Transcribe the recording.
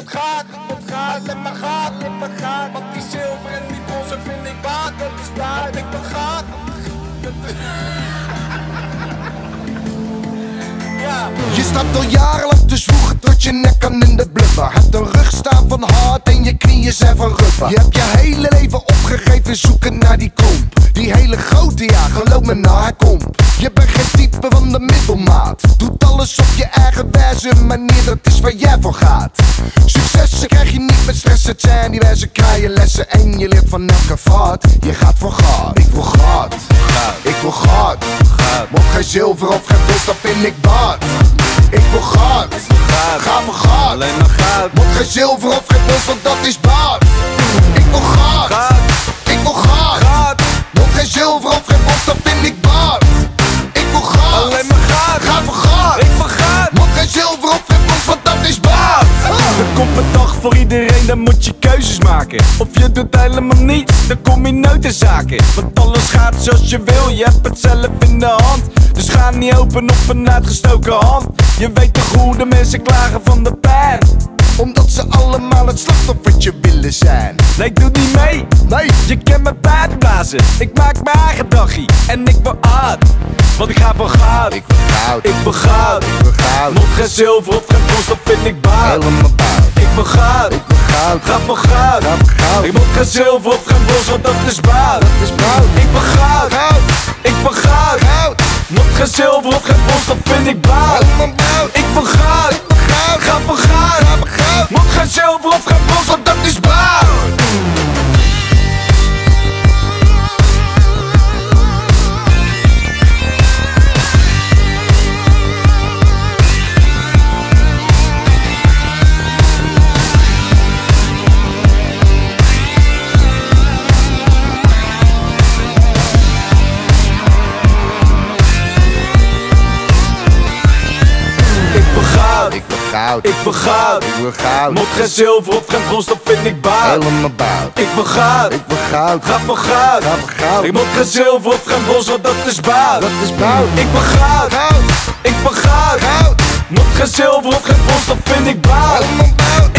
het gaat, let maar gaat. Want die zilver en die bronzen vind ik waard, dat is waar. Ik wil gaat. Ja. Je staat al jarenlang te zwoegen tot je nek kan in de blubber. Hebt een rug staan van hart en je knieën zijn van rubber. Je hebt je hele leven opgegeven zoeken naar die klomp. Die hele grote, ja, geloof me nou, hij komt. Je bent geen type van de middelmaat. Doet alles op je eigen wijze manier, dat is waar jij voor gaat. Successen krijg je niet met stress, het zijn diverse kraaienlessen. En je leert van elke vaart, je gaat voor goud. Ik wil goud, ik wil goud. Want geen zilver of geen bos, dat vind ik baat. Ik wil goud, ga voor goud. Alleen maar goud. Want geen zilver of geen bos, want dat is baat. Ik wil goud, ik wil goud. Want geen zilver of geen bos, dat vind ik baat. Ik wil goud, Alleen maar goud. ga voor goud. Ik wil goud. Want geen zilver of geen bos, want dat is baat. Er komt een dag voor iedereen, dan moet je keuzes maken. Of je doet helemaal niets, dan kom je nooit in zaken. Want alles gaat zoals je wil, je hebt het zelf in de hand. Dus ga niet open op een uitgestoken hand. Je weet toch hoe de mensen klagen van de pijn, Omdat ze allemaal het slachtoffertje willen zijn. nee, ik doe niet mee, Nee, je kan me buitenblazen. Ik maak mijn eigen dagje en ik wil hard. Want ik ga voor goud, ik wil goud, ik wil goud. ik wil goud. Moet geen zilver of geen bos, dat vind ik baat. Helemaal bout. Ik wil goud, Ik wil goud, ga voor goud. ga voor goud. Ik moet geen zilver of geen bos, want dat is baat. Dat is bout. Ik wil goud, Goud, ik wil goud. goud. Moet geen zilver of geen bos, dat vind ik baat. Helemaal bout. Ik wil goud, Goud, ga voor goud. ga voor goud. Moet geen zilver of geen bos, want dat is baat. Ik wil goud, Ik wil goud, ik wil goud. moet geen zilver of geen bos, dat vind ik baat. Helemaal bout. Ik wil goud, Ik wil goud, ga voor goud. ga voor goud. Ik moet geen zilver of geen bos, want dat is baat. Dat is bout. Ik wil goud, Goud, ik wil goud. goud. Moet geen zilver of geen bos, dat vind ik baat. Helemaal bout.